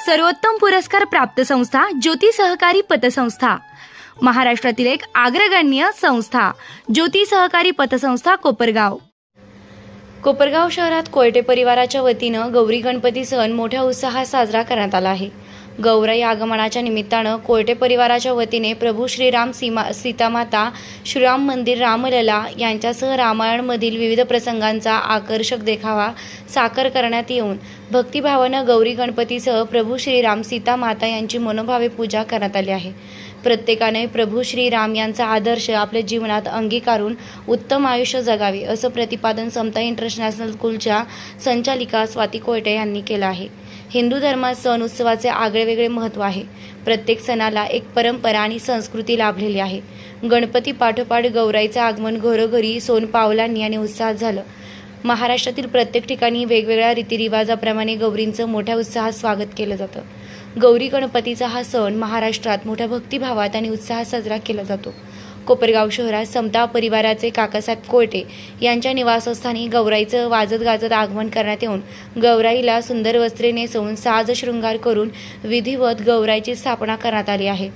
सर्वोत्तम पुरस्कार प्राप्त संस्था ज्योती सहकारी पतसंस्था, महाराष्ट्रातील एक अग्रगण्य संस्था ज्योती सहकारी पतसंस्था कोपरगाव। कोपरगाव शहरात कोयटे परिवाराच्या वतीनं गौरी गणपती सण मोठ्या उत्साहात साजरा करण्यात आला आहे। गौराई आगमनाच्या निमित्तानं कोयटे परिवाराच्या वतीने प्रभू श्रीराम सीतामाता, श्रीराम मंदिर, रामलला यांच्यासह रामायणमधील विविध प्रसंगांचा आकर्षक देखावा साकार करण्यात येऊन भक्तिभावानं गौरी गणपतीसह प्रभू श्रीराम सीतामाता यांची मनोभावे पूजा करण्यात आली आहे। प्रत्येकाने प्रभू श्रीराम यांचा आदर्श आपल्या जीवनात अंगीकारून उत्तम आयुष्य जगावे असं प्रतिपादन समता इंटरनॅशनल स्कूलच्या संचालिका स्वाती कोयटे यांनी केलं आहे। हिंदू धर्मात सण उत्सवाचे आगळेवेगळे महत्त्व आहे। प्रत्येक सणाला एक परंपरा आणि संस्कृती लाभलेली आहे। गणपती पाठोपाठ गौराईचं आगमन घरोघरी सोनपावलांनी आणि उत्साहात झालं। महाराष्ट्रातील प्रत्येक ठिकाणी वेगवेगळ्या रीतिरिवाजाप्रमाणे गौरींचं मोठ्या उत्साहात स्वागत केलं जातं। गौरी गणपतीचा हा सण महाराष्ट्रात मोठ्या भक्तिभावात आणि उत्साहात साजरा केला जातो। कोपरगाव शहरात समता परिवाराचे काकासाहेब कोयटे यांच्या निवासस्थानी गौराईचं वाजत गाजत आगमन करण्यात येऊन गौराईला सुंदर वस्त्रे नेसवून साज शृंगार करून विधिवत गौराईची स्थापना करण्यात आली आहे।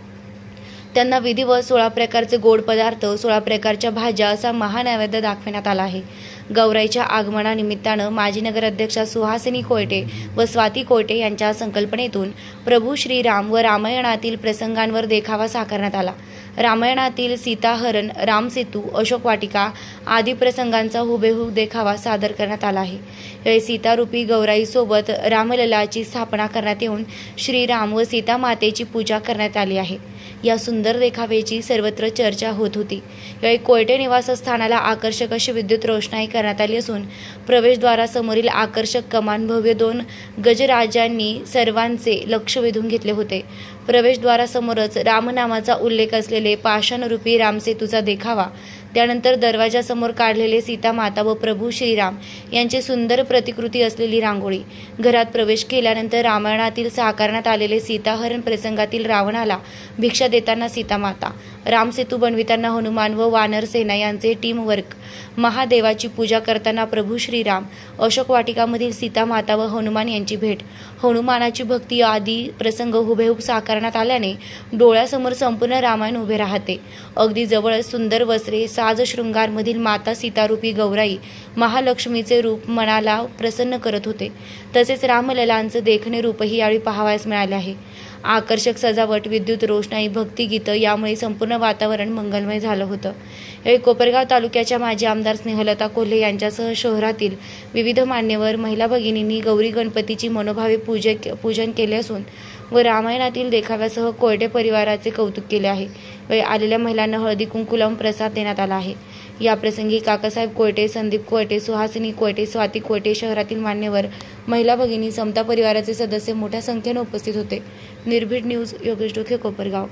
त्यांना विधिवत 16 प्रकारचे गोड पदार्थ, 16 प्रकारच्या भाज्या असा महानैवेद्य दाखवण्यात आला आहे। गौराईच्या आगमनानिमित्तानं माजी नगराध्यक्षा सुहासिनी कोयटे व स्वाती कोयटे यांच्या संकल्पनेतून प्रभू श्रीराम व रामायणातील प्रसंगांवर देखावा साकारण्यात आला। रामायणातील सीताहरण, रामसेतू, अशोक वाटिका आदी प्रसंगांचा हुबेहूब देखावा सादर करण्यात आला आहे। या सीतारूपी गौराईसोबत रामललाची स्थापना करण्यात येऊन श्रीराम व सीतामातेची पूजा करण्यात आली आहे। या सुंदर देखाव्याची सर्वत्र चर्चा होत होती। या कोयटे निवासस्थानाला आकर्षक अशी विद्युत रोषणाई करण्यात आली असून प्रवेशद्वारासमोरील आकर्षक कमान भव्य 2 गजराजांनी सर्वांचे लक्ष वेधून घेतले होते। प्रवेशद्वारासमोरच रामनामाचा उल्लेख असलेले पाषाणरूपी रामसेतूचा देखावा, त्यानंतर दरवाजासमोर काढलेले सीतामाता व प्रभू श्रीराम यांची सुंदर प्रतिकृती असलेली रांगोळी, घरात प्रवेश केल्यानंतर रामायणातील साकारण्यात आलेले सीताहरण प्रसंगातील रावणाला भिक्षा देताना सीतामाता, रामसेतू बनविताना हनुमान व वानर सेना यांचे टीमवर्क, महादेवाची पूजा करताना प्रभू श्रीराम, अशोक वाटिकामधील सीतामाता व हनुमान यांची भेट, हनुमानाची भक्ती आदी प्रसंग हुबेहूब साकारण्यात आल्याने डोळ्यासमोर संपूर्ण रामायण उभे राहते। अगदी जवळच सुंदर वस्त्रे, साज शृंगारमधील माता सीतारूपी गौराई महालक्ष्मीचे रूप मनाला प्रसन्न करत होते। तसेच रामललांचं देखणे रूपही यावेळी पाहावयास मिळाले आहे। आकर्षक सजावट, विद्युत रोषणाई, भक्तिगीतं यामुळे संपूर्ण वातावरण मंगलमय झालं होतं। यावेळी कोपरगाव तालुक्याच्या माजी आमदार स्नेहलता कोल्हे यांच्यासह शहरातील विविध मान्यवर, महिला भगिनींनी गौरी गणपतीची मनोभावे पूजन केले असून व रामायणातील देखाव्यासह कोयटे परिवाराचे कौतुक केले आहे। यावेळी आलेल्या महिलांना हळदी कुंकू लावून प्रसाद देण्यात आला आहे। या प्रसंगी काकासाहेब कोयटे, संदीप कोयटे, सुहासिनी कोयटे, स्वाती कोयटे, शहरातील मान्यवर, महिला भगिनी, समता परिवाराचे सदस्य मोठ्या संख्येने उपस्थित होते। निर्भीड न्यूज, योगेश डोके, कोपरगाव।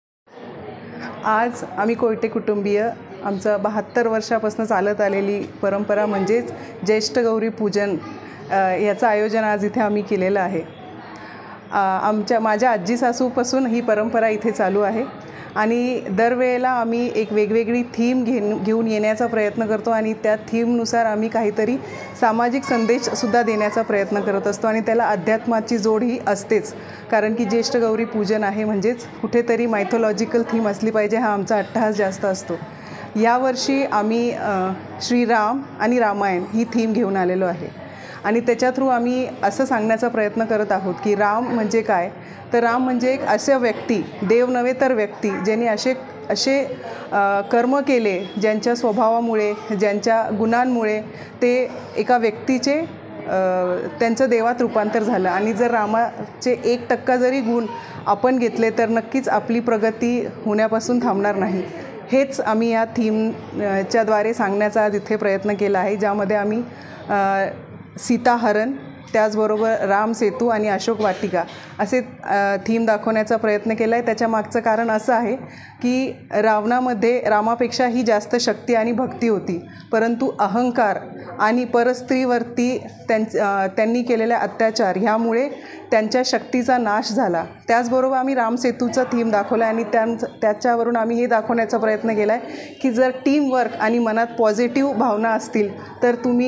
आज आम्ही कोयटे कुटुंबीय आमचं 72 वर्षापासून चालत आलेली परंपरा म्हणजेच ज्येष्ठ गौरी पूजन याचं आयोजन आज इथे आम्ही केलेलं आहे। माझ्या आजी सासूपासून ही परंपरा इथे चालू आहे आणि दरवेळेला आम्ही एक वेगवेगळी थीम घेऊन येण्याचा प्रयत्न करतो आणि त्या थीमनुसार आम्ही काहीतरी सामाजिक संदेशसुद्धा देण्याचा प्रयत्न करत असतो आणि त्याला अध्यात्माची जोड ही असतेच, कारण की ज्येष्ठ गौरी पूजन आहे म्हणजेच कुठेतरी मायथॉलॉजिकल थीम असली पाहिजे हा आमचा अट्टहास जास्त असतो। यावर्षी आम्ही श्रीराम आणि रामायण ही थीम घेऊन आलेलो आहे आणि त्याच्या थ्रू आम्ही असं सांगण्याचा प्रयत्न करत आहोत की राम म्हणजे काय, तर राम म्हणजे एक असे व्यक्ती, देव नव्हे तर व्यक्ती, ज्यांनी असे कर्म केले ज्यांच्या स्वभावामुळे, ज्यांच्या गुणांमुळे ते एका व्यक्तीचे त्यांचं देवात रूपांतर झालं आणि जर रामाचे 1% जरी गुण आपण घेतले तर नक्कीच आपली प्रगती होण्यापासून थांबणार नाही। हेच आम्ही या थीमच्याद्वारे सांगण्याचा आज इथे प्रयत्न केला आहे, ज्यामध्ये आम्ही सीताहरण, त्याचबरोबर रामसेतू आणि अशोक वाटिका असे थीम दाखवण्याचा प्रयत्न केला आहे। त्याच्या मागचं कारण असं आहे की रावणामध्ये रामापेक्षाही जास्त शक्ती आणि भक्ती होती, परंतु अहंकार आणि परस्त्रीवरती त्यांनी केलेल्या अत्याचार ह्यामुळे त्यांच्या शक्तीचा नाश झाला। त्याचबरोबर आम्ही रामसेतूचा थीम दाखवला आणि त्याच्यावरून आम्ही हे दाखवण्याचा प्रयत्न केला आहे की जर टीमवर्क आणि मनात पॉझिटिव्ह भावना असतील तर तुम्ही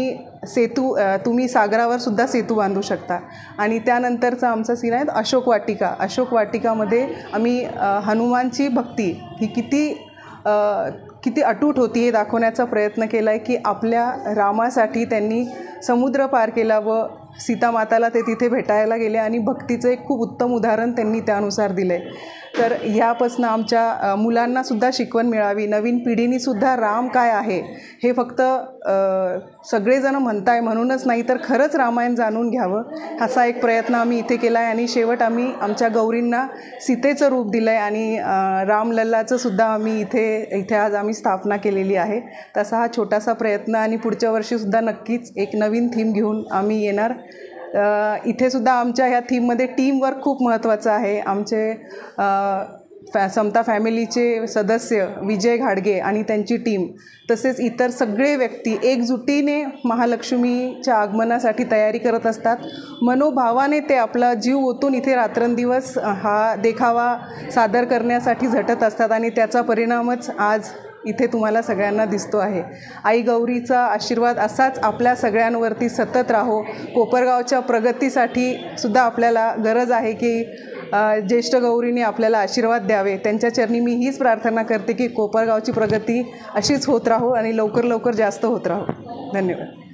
सेतू तुम्ही सागरावर सुद्धा सेतू बांधू शकता. आणि त्यानंतरचा आमचा सीन आहे अशोक वाटिका. अशोक वाटिकामध्ये आम्ही हनुमानची भक्ती ही किती अटूट होती हे दाखवण्याचा प्रयत्न केला आहे की आपल्या रामासाठी त्यांनी समुद्र पार केला व सीतामाताला ते तिथे भेटायला गेले आणि भक्तीचं एक खूप उत्तम उदाहरण त्यांनी त्यानुसार दिलं आहे. तर ह्यापासून आमच्या मुलांनासुद्धा शिकवण मिळावी, नवीन पिढीनीसुद्धा राम काय आहे हे फक्त सगळेजण म्हणताय म्हणूनच नाही तर खरंच रामायण जाणून घ्यावं असा एक प्रयत्न आम्ही इथे केला आहे. आणि शेवट आम्ही आमच्या गौरींना सीतेचं रूप दिलं आहे आणि रामलल्लाचं सुद्धा आम्ही इथे आज आम्ही स्थापना केलेली आहे. तसा हा छोटासा प्रयत्न आणि पुढच्या वर्षीसुद्धा नक्कीच एक नवीन थीम घेऊन आम्ही येणार. इथे सुद्धा आमच्या ह्या थीममध्ये टीमवर्क खूप महत्त्वाचं आहे. आमचे समता फॅमिलीचे सदस्य विजय घाडगे आणि त्यांची टीम तसेच इतर सगळे व्यक्ती एकजुटीने महालक्ष्मीच्या आगमनासाठी तयारी करत असतात. मनोभावाने ते आपला जीव ओतून इथे रात्रंदिवस हा देखावा सादर करण्यासाठी झटत असतात आणि त्याचा परिणामच आज इथे तुम्हाला सगळ्यांना दिसतो आहे. आई गौरीचा आशीर्वाद असाच आपल्या सगळ्यांवरती सतत राहो. कोपरगावच्या प्रगतीसाठी सुद्धा आपल्याला गरज आहे की ज्येष्ठ गौरीने आपल्याला आशीर्वाद द्यावे. त्यांच्या चरणी मी हीच प्रार्थना करते की कोपरगावची प्रगती अशीच होत राहो आणि लवकर जास्त होत राहो. धन्यवाद.